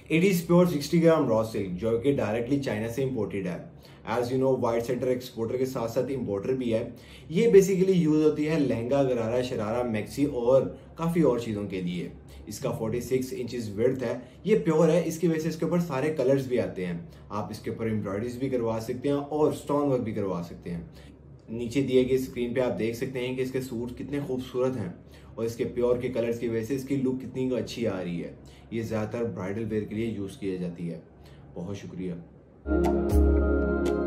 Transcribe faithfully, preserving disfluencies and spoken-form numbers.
It is pure sixty gram raw silk जो कि directly China से इंपोर्टेड है। एज यू नो वाइट सेटर एक्सपोर्टर के साथ साथ इंपोर्टर भी है। ये बेसिकली यूज होती है लहंगा, गरारा, शरारा, मैक्सी और काफी और चीजों के लिए। इसका छियालीस इंचेस विड्थ है। ये प्योर है, इसकी वजह से इसके ऊपर सारे कलर्स भी आते हैं। आप इसके ऊपर एम्ब्रॉयडरीज भी करवा सकते हैं और स्टोन वर्क भी करवा सकते हैं। नीचे दिए गए स्क्रीन पे आप देख सकते हैं कि इसके सूट कितने खूबसूरत हैं और इसके प्योर के कलर्स की वजह से इसकी लुक कितनी अच्छी आ रही है। ये ज़्यादातर ब्राइडल वेयर के लिए यूज़ की जाती है। बहुत शुक्रिया।